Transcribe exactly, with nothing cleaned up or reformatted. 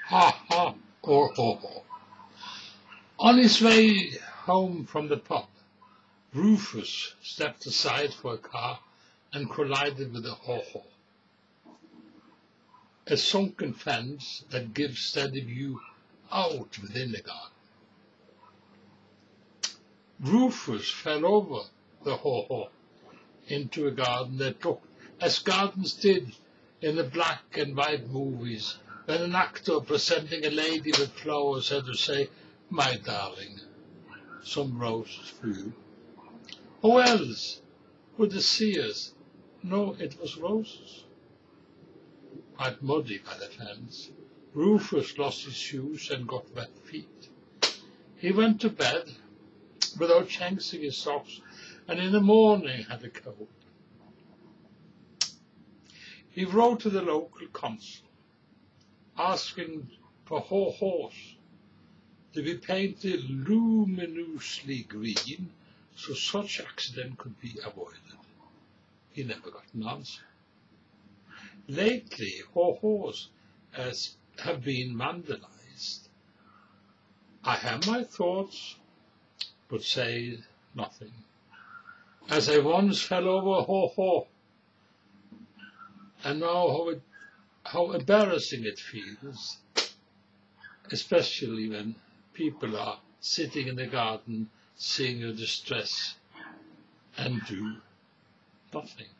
Ha ha, or ho ho. On his way home from the pub, Rufus stepped aside for a car and collided with a haw-haw, a sunken fence that gives steady view out within the garden. Rufus fell over the haw-haw into a garden that looked as gardens did in the black and white movies, when an actor presenting a lady with flowers had to say, "My darling, some roses for you." Who else would the seers know it was roses? Quite muddy by the fence, Rufus lost his shoes and got wet feet. He went to bed without changing his socks, and in the morning had a cold. He wrote to the local consul, asking for haw-haws to be painted luminously green so such accident could be avoided. He never got an answer. Lately, haw-haws as have been vandalized. I have my thoughts, but say nothing, as I once fell over a haw-haw, and now how, it, how embarrassing it feels, especially when people are sitting in the garden seeing your distress and do nothing.